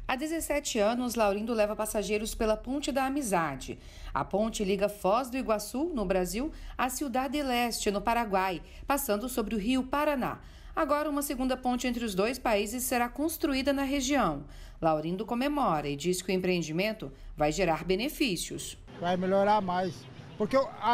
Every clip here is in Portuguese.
Há 17 anos, Laurindo leva passageiros pela Ponte da Amizade. A ponte liga Foz do Iguaçu, no Brasil, a Ciudad del Este, no Paraguai, passando sobre o rio Paraná. Agora, uma segunda ponte entre os dois países será construída na região. Laurindo comemora e diz que o empreendimento vai gerar benefícios. Vai melhorar mais, porque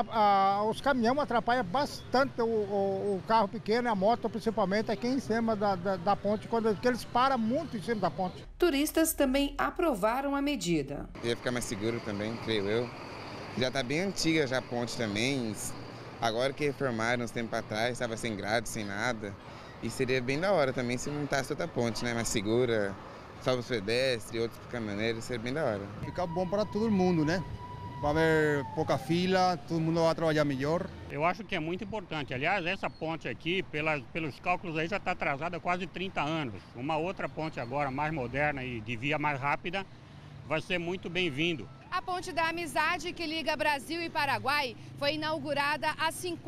os caminhões atrapalham bastante o carro pequeno e a moto, principalmente aqui em cima da ponte, porque eles param muito em cima da ponte. Turistas também aprovaram a medida. Ia ficar mais seguro também, creio eu. Já está bem antiga já a ponte também. Agora que reformaram uns tempos atrás, estava sem grade, sem nada. E seria bem da hora também se montasse outra ponte, né? Mais segura, só para os pedestres, outros para caminhoneiros, seria bem da hora. Fica bom para todo mundo, né? Vai haver pouca fila, todo mundo vai trabalhar melhor. Eu acho que é muito importante. Aliás, essa ponte aqui, pelos cálculos aí, já está atrasada há quase 30 anos. Uma outra ponte agora, mais moderna e de via mais rápida, vai ser muito bem-vindo. A Ponte da Amizade, que liga Brasil e Paraguai, foi inaugurada há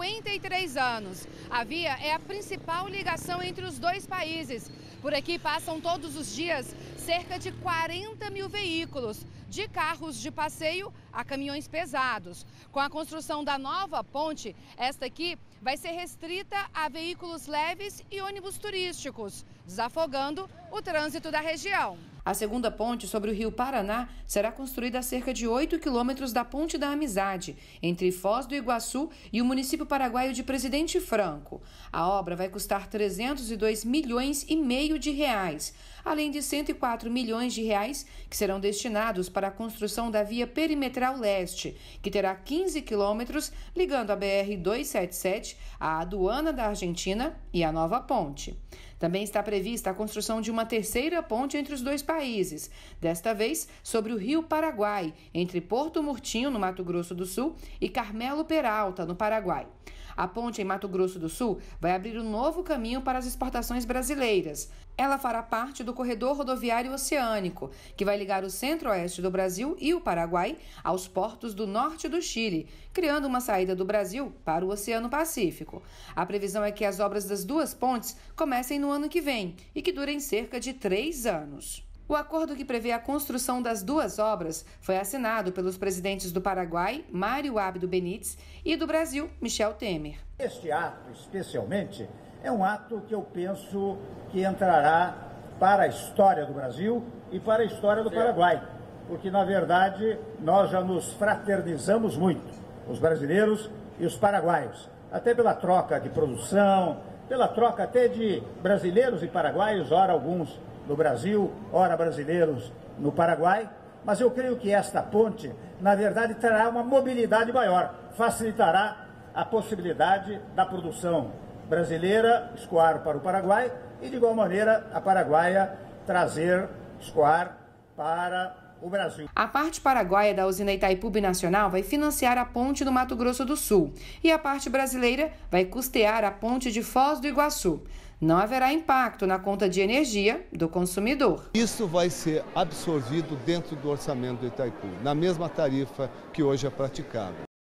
53 anos. A via é a principal ligação entre os dois países. Por aqui passam todos os dias cerca de 40 mil veículos, de carros de passeio a caminhões pesados. Com a construção da nova ponte, esta aqui vai ser restrita a veículos leves e ônibus turísticos, desafogando o trânsito da região. A segunda ponte sobre o rio Paraná será construída a cerca de 8 quilômetros da Ponte da Amizade, entre Foz do Iguaçu e o município paraguaio de Presidente Franco. A obra vai custar 302 milhões e meio de reais, além de 104 milhões de reais que serão destinados para a construção da via perimetral leste, que terá 15 quilômetros ligando a BR-277 à aduana da Argentina e a nova ponte. Também está prevista a construção de uma terceira ponte entre os dois países, desta vez sobre o rio Paraguai, entre Porto Murtinho, no Mato Grosso do Sul, e Carmelo Peralta, no Paraguai. A ponte em Mato Grosso do Sul vai abrir um novo caminho para as exportações brasileiras. Ela fará parte do corredor rodoviário oceânico, que vai ligar o centro-oeste do Brasil e o Paraguai aos portos do norte do Chile, criando uma saída do Brasil para o Oceano Pacífico. A previsão é que as obras das duas pontes comecem no ano que vem e que durem cerca de 3 anos. O acordo que prevê a construção das duas obras foi assinado pelos presidentes do Paraguai, Mário Abdo Benítez, e do Brasil, Michel Temer. Este ato, especialmente, é um ato que eu penso que entrará para a história do Brasil e para a história do Paraguai, porque, na verdade, nós já nos fraternizamos muito, os brasileiros e os paraguaios, até pela troca de produção, pela troca até de brasileiros e paraguaios, ora alguns no Brasil, ora brasileiros no Paraguai, mas eu creio que esta ponte, na verdade, trará uma mobilidade maior, facilitará a possibilidade da produção brasileira escoar para o Paraguai e, de igual maneira, a paraguaia trazer escoar para o Brasil. A parte paraguaia da usina Itaipu Binacional vai financiar a ponte do Mato Grosso do Sul e a parte brasileira vai custear a ponte de Foz do Iguaçu. Não haverá impacto na conta de energia do consumidor. Isso vai ser absorvido dentro do orçamento do Itaipu, na mesma tarifa que hoje é praticada.